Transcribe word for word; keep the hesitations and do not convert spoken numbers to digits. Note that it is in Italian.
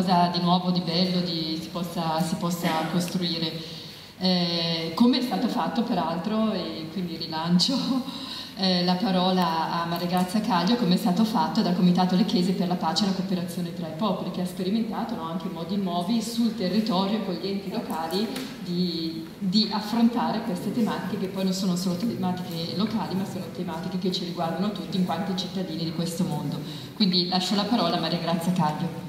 cosa di nuovo, di bello, di, si, possa, si possa costruire. Eh, come è stato fatto peraltro, e quindi rilancio eh, la parola a Maria Grazia Caglio, come è stato fatto dal Comitato Lecchese per la pace e la cooperazione tra i popoli, che ha sperimentato, no, anche in modi nuovi sul territorio con gli enti locali di, di affrontare queste tematiche, che poi non sono solo tematiche locali, ma sono tematiche che ci riguardano tutti in quanto cittadini di questo mondo. Quindi lascio la parola a Maria Grazia Caglio.